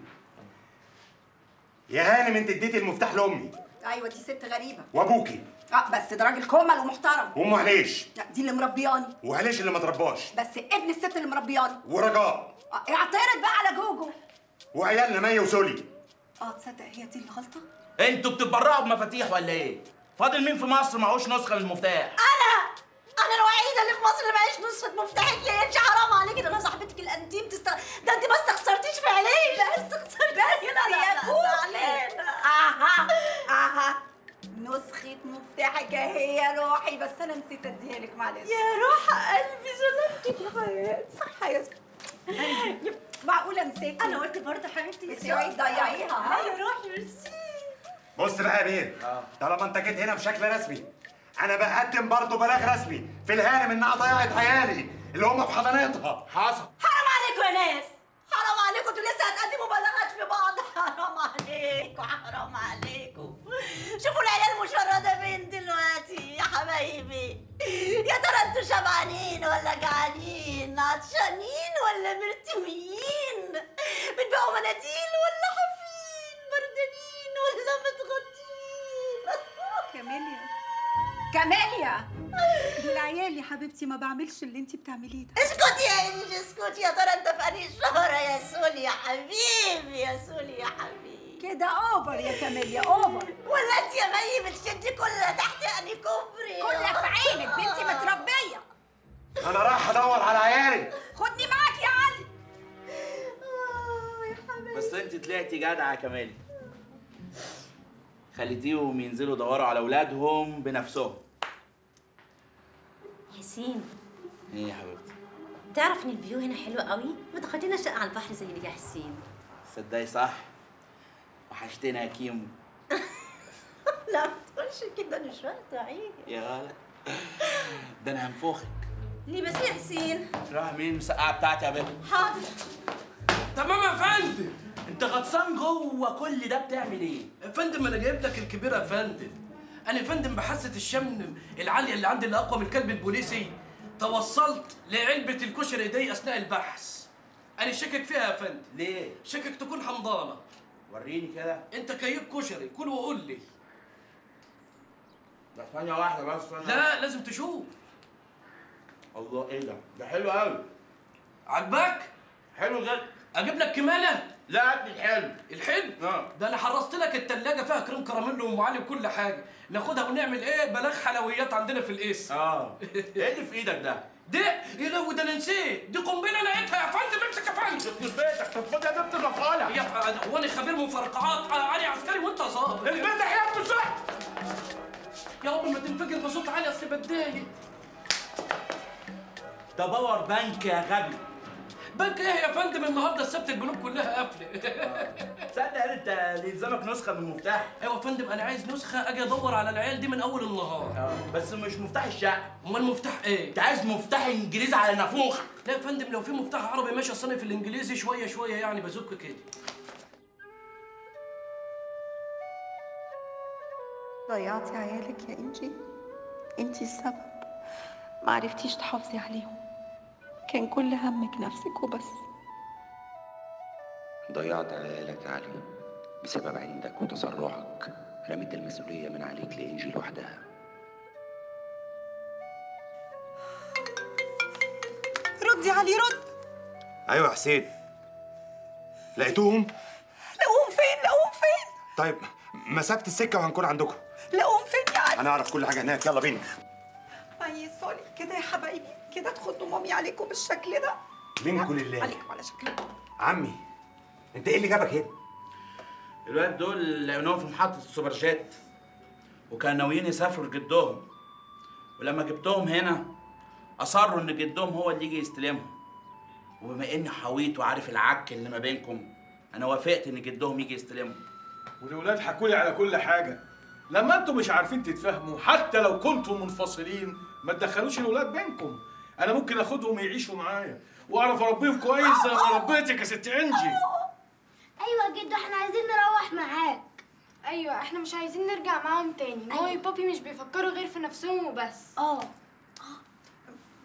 [SPEAKER 1] يا هانم انت اديتي المفتاح لامي
[SPEAKER 7] ايوه دي ست غريبه.
[SPEAKER 1] وابوكي
[SPEAKER 7] اه بس ده راجل كومل ومحترم.
[SPEAKER 1] وام هليش
[SPEAKER 7] لا دي اللي مربياني.
[SPEAKER 1] وهليش اللي ما ترباش
[SPEAKER 7] بس ابن الست اللي مربياني.
[SPEAKER 1] ورجاء
[SPEAKER 7] اه اعترض بقى على جوجو.
[SPEAKER 1] وعيالنا مي وسولي.
[SPEAKER 7] اه تصدق هي دي اللي غلطه.
[SPEAKER 22] انتوا بتتبرعوا بمفاتيح ولا ايه؟ فاضل مين في مصر معهوش نسخه من المفتاح؟
[SPEAKER 6] انا انا الوحيده اللي في مصر اللي معيش نسخه مفتاحك يا انت. حرام عليكي، ده انا صاحبتك الانتيم تست... ده انت ما استخسرتيش في عينيك. لا استخسرتي بس
[SPEAKER 7] لا
[SPEAKER 6] يا
[SPEAKER 7] لا
[SPEAKER 6] كوكي.
[SPEAKER 7] اها اها نسخة مفتاحك اهي يا روحي، بس انا نسيت اديها لك معلش.
[SPEAKER 6] يا روح قلبي سلامتك يا حياتي.
[SPEAKER 7] صح يا زلمة. معقولة نسيتي؟
[SPEAKER 6] انا قلت برضه حبيبتي
[SPEAKER 7] بس اوعي تضيعيها. ها
[SPEAKER 6] يا روحي ميرسي.
[SPEAKER 1] بص بقى يا بيه، طالما انت جيت هنا بشكل رسمي انا بقدم برضه بلاغ رسمي في الهانم انها ضيعت عيالي اللي هم في حضانتها.
[SPEAKER 22] حصل.
[SPEAKER 6] حرام عليكم يا ناس، حرام عليكم، انتوا لسه هتقدموا بلاغات في بعض. حرام عليكم حرام عليكم. شوفوا العيال المشردة فين دلوقتي يا حبايبي. يا ترى انتوا شبعانين ولا جعانين؟ عطشانين ولا مرتويين؟ بتبيعوا مناديل ولا حافين؟ بردانين ولا متغطين؟
[SPEAKER 7] كاميليا كاميليا دول عيالي يا حبيبتي، ما بعملش اللي انتي بتعمليه ده.
[SPEAKER 6] اسكتي يا انجي اسكتي. يا ترى انت في انهي شهرة يا سولي يا حبيبي؟ يا سولي يا حبيبي
[SPEAKER 7] كده اوفر يا كاميليا اوفر.
[SPEAKER 6] ولا انت يا مي بتشدي كلها تحت انهي كوبري؟
[SPEAKER 7] كلها في عينك بنتي متربيه.
[SPEAKER 1] انا رايح ادور على عيالي.
[SPEAKER 7] خدني معاك يا علي.
[SPEAKER 22] بس انت طلعتي جدعه يا كمالي، خليتيهم ينزلوا يدوروا على اولادهم بنفسهم.
[SPEAKER 6] ياسين
[SPEAKER 22] ايه يا حبيبتي؟
[SPEAKER 6] تعرف ان الفيو هنا حلو قوي؟ ما تاخدينا شقه على البحر زي اللي يا حسين.
[SPEAKER 22] تصدقي صح، وحشتنا يا كيمو.
[SPEAKER 6] لا ما تقولش كده، انا مش واخده عيني
[SPEAKER 22] يا غلا ده انا هنفخك.
[SPEAKER 6] ليه بس يا حسين؟
[SPEAKER 22] راح مين المسقعه بتاعتي يا بنت؟
[SPEAKER 6] حاضر.
[SPEAKER 18] تمام يا فندم.
[SPEAKER 22] انت غطسان جوه كل ده بتعمل ايه؟
[SPEAKER 18] يا فندم انا جايب لك الكبيره يا فندم. انا يا فندم بحاسه الشم العاليه اللي عندي اللي اقوى من الكلب البوليسي توصلت لعلبه الكشري دي اثناء البحث. انا شاكك فيها يا فندم.
[SPEAKER 22] ليه؟
[SPEAKER 18] شاكك تكون حمضانه.
[SPEAKER 22] وريني كده.
[SPEAKER 18] انت كيف كشري، كل وقول لي.
[SPEAKER 22] ده ثانيه واحده بس.
[SPEAKER 18] لا لازم تشوف.
[SPEAKER 22] الله ايه ده؟ ده حلو قوي.
[SPEAKER 18] عجبك؟
[SPEAKER 22] حلو جدا.
[SPEAKER 18] اجيب لك كماله؟
[SPEAKER 22] لا هات لي الحلو.
[SPEAKER 18] الحلو؟
[SPEAKER 22] اه.
[SPEAKER 18] ده انا حرصت لك التلاجة فيها كريم كراميل وام علي وكل حاجه. ناخدها ونعمل ايه؟ بلاغ حلويات عندنا في القسم.
[SPEAKER 22] اه. ايه اللي في ايدك ده؟
[SPEAKER 18] ده يا لو ده انا نسيت، دي قنبله لقيتها يا فندم. امسك يا فندم.
[SPEAKER 22] يخرب بيتك، طب خد يا بنت الرفاله.
[SPEAKER 18] يا هو انا خبير مفرقعات، علي عسكري وانت ظابط.
[SPEAKER 22] البنت حياة بالظبط.
[SPEAKER 18] يا رب ما تنفجر بصوت عالي اصل بتضايق.
[SPEAKER 22] ده باور بانك يا غبي.
[SPEAKER 18] بنك ايه يا فندم؟ النهارده السبت البنوك كلها قافله.
[SPEAKER 22] تصدق انت يلزمك نسخه من المفتاح؟
[SPEAKER 18] ايوه يا فندم انا عايز نسخه اجي ادور على العيال دي من اول النهار.
[SPEAKER 22] اه بس مش مفتاح الشقه.
[SPEAKER 18] امال مفتاح ايه؟
[SPEAKER 22] انت عايز مفتاح انجليزي على نافوخ.
[SPEAKER 18] لا يا فندم لو في مفتاح عربي ماشي، اصل انا في الانجليزي شويه شويه يعني بزك كده.
[SPEAKER 14] ضيعتي عيالك يا انجي، انتي السبب. ما عرفتيش تحافظي عليهم، كان كل همك نفسك وبس.
[SPEAKER 4] ضيعت عيالك يا علي بسبب عندك وتسرعك. رميت المسؤولية من عليك لإنجي لوحدها.
[SPEAKER 14] ردي علي رد.
[SPEAKER 1] ايوه يا حسين، لقيتوهم؟
[SPEAKER 14] لقوهم فين؟ لقوهم فين؟
[SPEAKER 1] طيب مسافة السكة وهنكون عندكم.
[SPEAKER 14] لقوهم فين يا علي؟
[SPEAKER 1] انا اعرف كل حاجة هناك، يلا بينا.
[SPEAKER 14] اي سوري كده يا حبايبي، كده تخدوا مامي عليكم بالشكل ده؟
[SPEAKER 1] منكم لله.
[SPEAKER 14] عليكم على شكلكم.
[SPEAKER 1] عمي انت ايه اللي جابك هنا؟
[SPEAKER 22] الواد دول لقيناهم في محطة السوبر جيت وكانوا ناويين يسافروا لجدهم، ولما جبتهم هنا أصروا إن جدهم هو اللي يجي يستلمهم، وبما إني حويط وعارف العك اللي ما بينكم أنا وافقت إن جدهم يجي يستلمهم.
[SPEAKER 8] والولاد حكوا لي على كل حاجة. لما انتوا مش عارفين تتفاهموا حتى لو كنتوا منفصلين ما تدخلوش الولاد بينكم. أنا ممكن آخدهم يعيشوا معايا وأعرف أربيهم كويس زي ما ربيتك يا ست إنجي.
[SPEAKER 2] ايوه جدو احنا عايزين نروح معاك.
[SPEAKER 3] ايوه احنا مش عايزين نرجع معاهم تاني. مامي وبابي مش بيفكروا غير في نفسهم وبس.
[SPEAKER 2] اه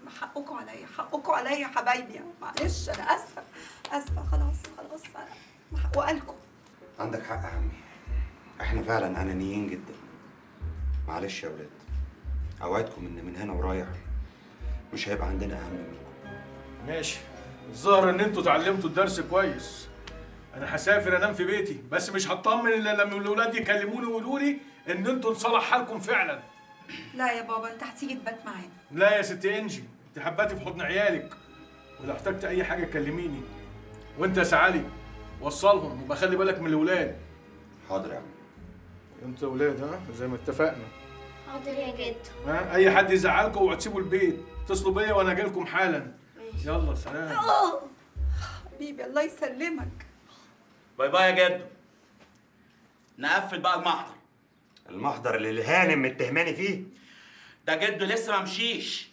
[SPEAKER 7] ما حقكم عليا، حقكم عليا يا حبايبي، معلش انا اسفه اسفه، خلاص خلاص انا وقالكم.
[SPEAKER 1] عندك حق يا عمي، احنا فعلا انانيين جدا. معلش يا ولاد، اوعدكم ان من هنا ورايح مش هيبقى عندنا اهم منكم.
[SPEAKER 8] ماشي، الظاهر ان انتوا اتعلمتوا الدرس كويس. انا هسافر انام في بيتي، بس مش هطمن الا لما الاولاد يكلموني ويقولوا لي ان انتوا انصلح حالكم فعلا.
[SPEAKER 7] لا يا بابا انت هتيجي تبات معانا.
[SPEAKER 8] لا يا ست انجي، انت حباتي في حضن عيالك، ولو احتجت اي حاجه كلميني. وانت يا سعالي وصلهم وبقى خلي بالك من الاولاد.
[SPEAKER 1] حاضر يا عم.
[SPEAKER 8] انتوا اولاد ها زي ما اتفقنا.
[SPEAKER 2] حاضر يا جدو.
[SPEAKER 8] ها اي حد يزعلكم اوعوا تسيبوا البيت، اتصلوا بيا وانا جاي لكم حالا. يلا سلام.
[SPEAKER 7] اه حبيبي الله يسلمك.
[SPEAKER 22] باي باي يا جدو. نقفل بقى المحضر.
[SPEAKER 1] المحضر اللي الهانم متهماني فيه؟
[SPEAKER 22] ده جدو لسه ما مشيش.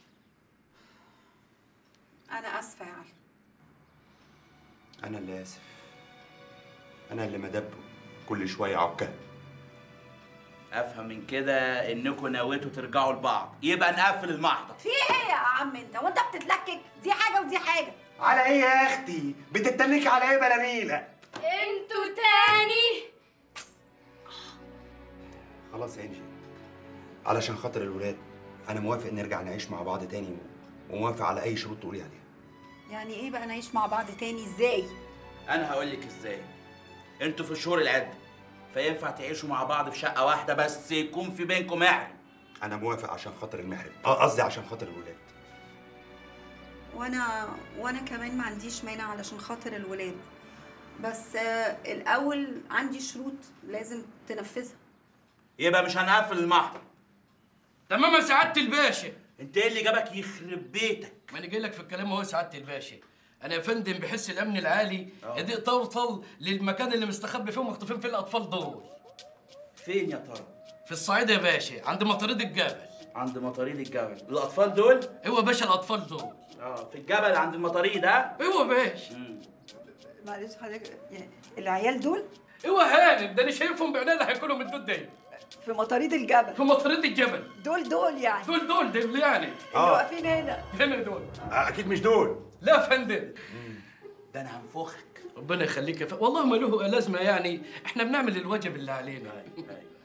[SPEAKER 7] انا اسفه يا علي.
[SPEAKER 1] انا اللي اسف، انا اللي مدبه كل شويه عكها.
[SPEAKER 22] افهم من كده انكم نويتوا ترجعوا لبعض، يبقى نقفل المحضر.
[SPEAKER 7] في ايه يا عم انت وانت بتتلكك؟ دي حاجه ودي حاجه.
[SPEAKER 1] على ايه يا اختي؟ بتتنكي على ايه بلاميله؟
[SPEAKER 3] انتوا تاني.
[SPEAKER 1] خلاص يا انجي، علشان خاطر الولاد انا موافق نرجع نعيش مع بعض تاني، وموافق على اي شروط تقولي عليها.
[SPEAKER 7] يعني ايه بقى نعيش مع بعض تاني ازاي؟
[SPEAKER 22] انا هقول لك ازاي. انتوا في شهور العده، فينفع تعيشوا مع بعض في شقه واحده بس يكون في بينكم محرم.
[SPEAKER 1] انا موافق عشان خاطر المحرم، اه قصدي عشان خاطر الولاد.
[SPEAKER 7] وانا وانا كمان ما عنديش مانع علشان خاطر الولاد، بس آه الاول عندي شروط لازم تنفذها.
[SPEAKER 22] يبقى مش هنقفل المحضر.
[SPEAKER 18] تمام يا سعاده الباشا.
[SPEAKER 22] انت ايه اللي جابك يخرب بيتك؟
[SPEAKER 18] ما انا جاي لك في الكلام اهو يا سعاده الباشا. انا يا فندم بحس الامن العالي يضيق توصل للمكان اللي مستخبي فيه ومخطوفين فيه الاطفال دول.
[SPEAKER 22] فين يا ترى؟
[SPEAKER 18] في الصعيد يا باشا، عند مطاريد الجبل.
[SPEAKER 22] عند مطاريد الجبل، الاطفال دول؟
[SPEAKER 18] ايوه يا باشا الاطفال دول.
[SPEAKER 22] اه في الجبل عند المطاريد ها؟
[SPEAKER 18] ايوه يا باشا.
[SPEAKER 7] معلش حضرتك يعني العيال دول؟
[SPEAKER 18] ايوه هانم، ده انا شايفهم بعيني اللي هياكلوا من الدود دي.
[SPEAKER 7] في مطاريد الجبل.
[SPEAKER 18] في مطاريد الجبل.
[SPEAKER 7] دول دول يعني.
[SPEAKER 18] دول دول دول يعني.
[SPEAKER 7] اللي واقفين هنا.
[SPEAKER 18] هنا دول.
[SPEAKER 1] اكيد مش دول.
[SPEAKER 18] لا يا فندم.
[SPEAKER 22] ده انا هنفخك.
[SPEAKER 18] ربنا يخليك يا فندم، والله ما له لازمه يعني، احنا بنعمل الواجب اللي علينا.